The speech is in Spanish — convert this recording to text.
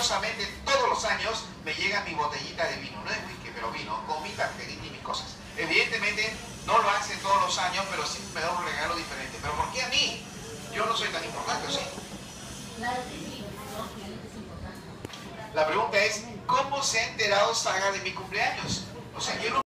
religiosamente todos los años me llega mi botellita de vino, no es whisky, pero vino, con mi tarjetita y mis cosas. Evidentemente no lo hace todos los años, pero sí me da un regalo diferente. ¿Pero por qué a mí? Yo no soy tan importante, ¿o sí? La pregunta es, ¿cómo se ha enterado Saga de mi cumpleaños? O sea, yo no